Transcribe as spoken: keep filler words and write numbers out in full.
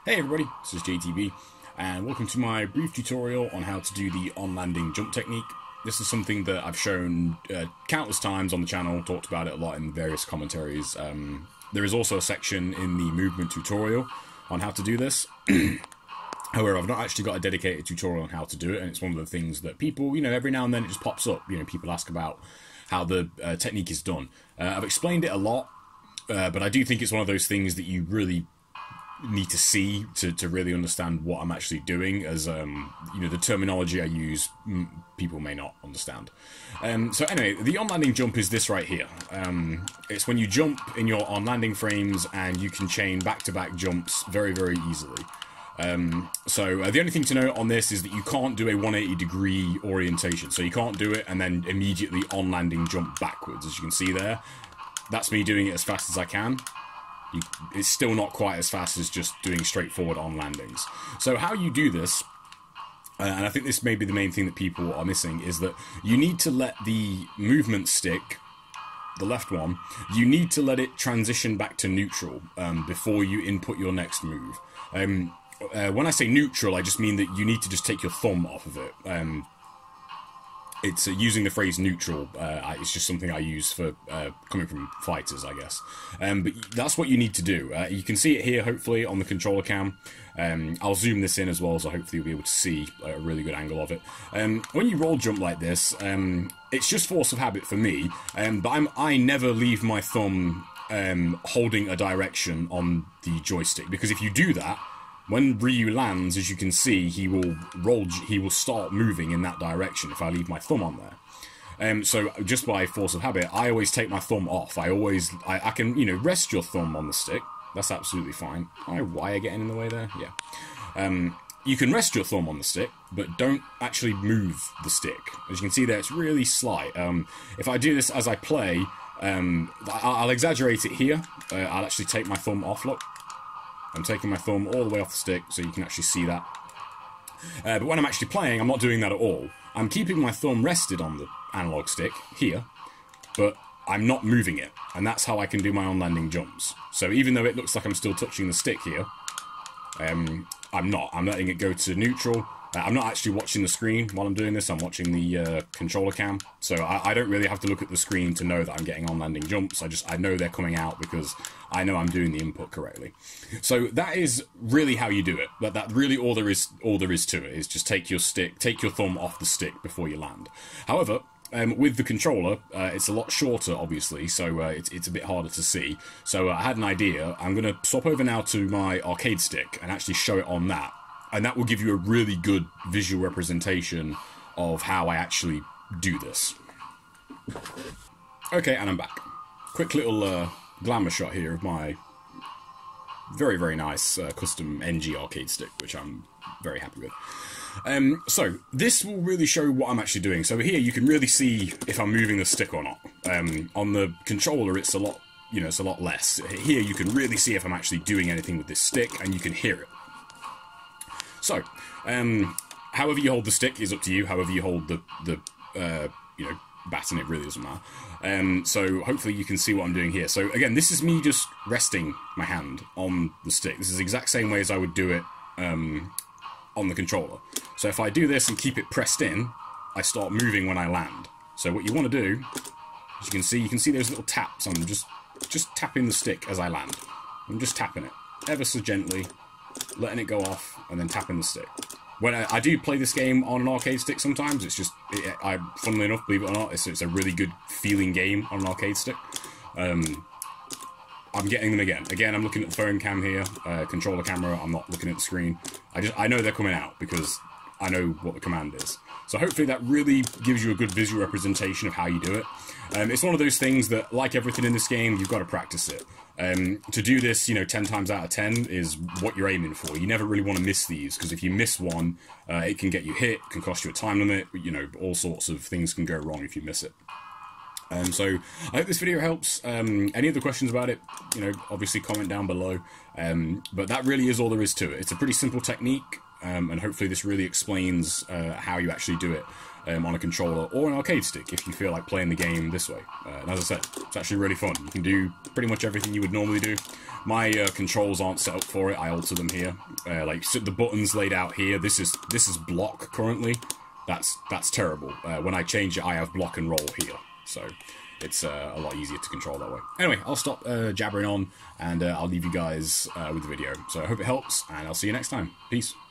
Hey everybody, this is J T B, and welcome to my brief tutorial on how to do the on-landing jump technique. This is something that I've shown uh, countless times on the channel, talked about it a lot in various commentaries. Um, there is also a section in the movement tutorial on how to do this. However, I've not actually got a dedicated tutorial on how to do it, and it's one of the things that people, you know, every now and then it just pops up. You know, people ask about how the uh, technique is done. Uh, I've explained it a lot, uh, but I do think it's one of those things that you really need to see to, to really understand what I'm actually doing, as um, you know, the terminology I use people may not understand. Um, so anyway, the on-landing jump is this right here. Um, it's when you jump in your on-landing frames and you can chain back-to-back jumps very, very easily. Um, so uh, the only thing to note on this is that you can't do a one hundred eighty degree orientation. So you can't do it and then immediately on-landing jump backwards, as you can see there. That's me doing it as fast as I can. You, it's still not quite as fast as just doing straightforward on landings. So how you do this, uh, and I think this may be the main thing that people are missing, is that you need to let the movement stick, the left one, you need to let it transition back to neutral um, before you input your next move. Um, uh, when I say neutral, I just mean that you need to just take your thumb off of it. Um, It's uh, using the phrase neutral. Uh, it's just something I use for uh, coming from fighters, I guess. Um, but that's what you need to do. Uh, you can see it here, hopefully, on the controller cam. Um, I'll zoom this in as well, so hopefully you'll be able to see a really good angle of it. Um, when you roll jump like this, um, it's just force of habit for me. Um, but I'm, I never leave my thumb um, holding a direction on the joystick, because if you do that, when Ryu lands, as you can see, he will roll. He will start moving in that direction if I leave my thumb on there. Um, so just by force of habit, I always take my thumb off. I always, I, I can, you know, rest your thumb on the stick. That's absolutely fine. My wire getting in the way there? Yeah. Um, you can rest your thumb on the stick, but don't actually move the stick. As you can see there, it's really slight. Um, if I do this as I play, um, I'll exaggerate it here. Uh, I'll actually take my thumb off. Look. I'm taking my thumb all the way off the stick so you can actually see that. Uh, but when I'm actually playing, I'm not doing that at all. I'm keeping my thumb rested on the analog stick, here, but I'm not moving it. And that's how I can do my on-landing jumps. So even though it looks like I'm still touching the stick here, um, I'm not. I'm letting it go to neutral. Uh, I'm not actually watching the screen while I'm doing this. I'm watching the uh, controller cam. So I, I don't really have to look at the screen to know that I'm getting on-landing jumps. I just I know they're coming out because I know I'm doing the input correctly. So that is really how you do it. But that really all there is all there is to it is just take your stick, take your thumb off the stick before you land. However, Um, with the controller, uh, it's a lot shorter, obviously, so uh, it's, it's a bit harder to see. So uh, I had an idea. I'm going to swap over now to my arcade stick and actually show it on that. And that will give you a really good visual representation of how I actually do this. Okay, and I'm back. Quick little uh, glamour shot here of my very, very nice uh, custom N G arcade stick, which I'm very happy with. Um, so, this will really show what I'm actually doing. So here you can really see if I'm moving the stick or not. Um, on the controller it's a lot, you know, it's a lot less. Here you can really see if I'm actually doing anything with this stick, and you can hear it. So, um, however you hold the stick is up to you. However you hold the, the uh, you know, baton, it really doesn't matter. Um, so hopefully you can see what I'm doing here. So again, this is me just resting my hand on the stick. This is the exact same way as I would do it um, on the controller. So if I do this and keep it pressed in, I start moving when I land. So what you want to do, as you can see, you can see those little taps. I'm just, just tapping the stick as I land. I'm just tapping it, ever so gently, letting it go off, and then tapping the stick. When I, I do play this game on an arcade stick sometimes, it's just, it, I, funnily enough, believe it or not, it's, it's a really good feeling game on an arcade stick. Um, I'm getting them again. Again, I'm looking at the phone cam here, uh, controller camera, I'm not looking at the screen. I just, I know they're coming out because I know what the command is. So hopefully that really gives you a good visual representation of how you do it. Um, it's one of those things that, like everything in this game, you've got to practice it. Um, to do this, you know, ten times out of ten is what you're aiming for. You never really want to miss these, because if you miss one, uh, it can get you hit, can cost you a time limit, you know, all sorts of things can go wrong if you miss it. Um, so, I hope this video helps. Um, any other questions about it, you know, obviously comment down below. Um, but that really is all there is to it. It's a pretty simple technique. Um, and hopefully this really explains uh, how you actually do it. um, on a controller or an arcade stick if you feel like playing the game this way. Uh, and as I said, it's actually really fun. You can do pretty much everything you would normally do. My uh, controls aren't set up for it. I alter them here. Uh, like so the buttons laid out here. This is this is block currently. That's that's terrible. Uh, when I change it, I have block and roll here. So it's uh, a lot easier to control that way. Anyway, I'll stop uh, jabbering on, and uh, I'll leave you guys uh, with the video. So I hope it helps, and I'll see you next time. Peace.